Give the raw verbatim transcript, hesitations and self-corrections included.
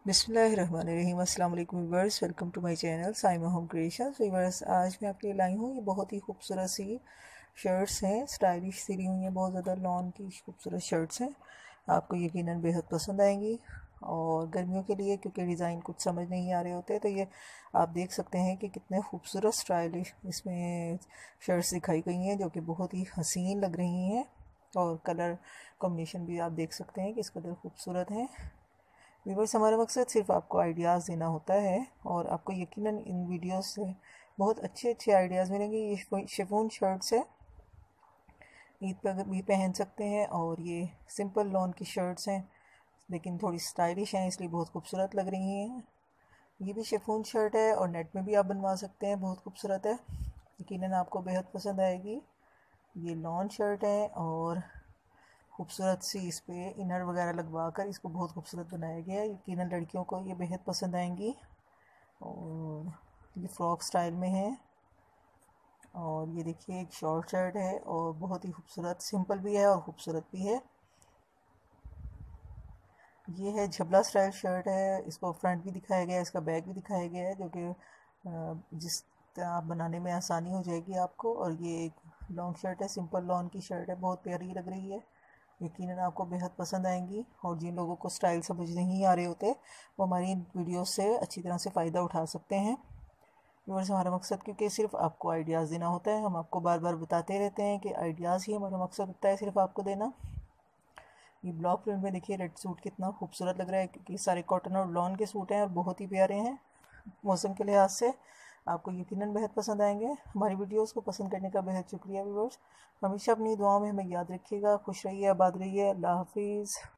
बिस्मिल्लाहिर्रहमानिर्रहीम। अस्सलाम वालेकुम viewers, welcome to my channel Saima home creations. Viewers, आज मैं आपके लिए लाई हूँ ये बहुत ही खूबसूरत सी शर्ट्स हैं, स्टाइलिश सिली हुई हैं, बहुत ज़्यादा लॉन की खूबसूरत शर्ट्स हैं। आपको यकीनन बेहद पसंद आएंगी। और गर्मियों के लिए क्योंकि डिज़ाइन कुछ समझ नहीं आ रहे होते, तो ये आप देख सकते हैं कि कितने खूबसूरत स्टाइलिश इसमें शर्ट्स दिखाई गई हैं, जो कि बहुत ही हसीन लग रही हैं। और कलर कॉम्बिनेशन भी आप देख सकते हैं कि इस कलर खूबसूरत हैं। व्यूवर्स, हमारा मकसद सिर्फ आपको आइडियाज़ देना होता है और आपको यकीनन इन वीडियोस से बहुत अच्छे अच्छे आइडियाज़ मिलेंगे। ये शिफॉन शर्ट्स है, ईद पर भी पहन सकते हैं। और ये सिंपल लॉन की शर्ट्स हैं, लेकिन थोड़ी स्टाइलिश हैं, इसलिए बहुत खूबसूरत लग रही हैं। ये भी शिफॉन शर्ट है और नेट में भी आप बनवा सकते हैं, बहुत खूबसूरत है, यकीनन आपको बेहद पसंद आएगी। ये लॉन शर्ट है और खूबसूरत सी इस पे इनर वगैरह लगवा कर इसको बहुत खूबसूरत बनाया गया है। यकीनन लड़कियों को ये बेहद पसंद आएंगी। और ये फ्रॉक स्टाइल में है। और ये देखिए, एक शॉर्ट शर्ट है और बहुत ही खूबसूरत, सिंपल भी है और खूबसूरत भी है। ये है झबला स्टाइल शर्ट है, इसको फ्रंट भी दिखाया गया है, इसका बैक भी दिखाया गया है, जो कि जिस तरह बनाने में आसानी हो जाएगी आपको। और ये एक लॉन्ग शर्ट है, सिंपल लॉन की शर्ट है, बहुत प्यारी लग रही है, यकीनन आपको बेहद पसंद आएंगी। और जिन लोगों को स्टाइल समझ नहीं आ रहे होते, वो हमारी वीडियो से अच्छी तरह से फ़ायदा उठा सकते हैं। व्यूअर्स, हमारा मकसद क्योंकि सिर्फ आपको आइडियाज़ देना होता है, हम आपको बार बार बताते रहते हैं कि आइडियाज़ ही हमारा मकसद होता है, सिर्फ आपको देना। ये ब्लॉक प्रिंट में देखिए रेड सूट कितना खूबसूरत लग रहा है, क्योंकि सारे कॉटन और लॉन के सूट हैं और बहुत ही प्यारे हैं। मौसम के लिहाज से आपको यकीनन बेहद पसंद आएंगे। हमारी वीडियोस को पसंद करने का बेहद शुक्रिया व्यूअर्स। हमेशा अपनी दुआओं में हमें याद रखिएगा। खुश रहिए, आबाद रहिए। अल्लाह हाफिज़।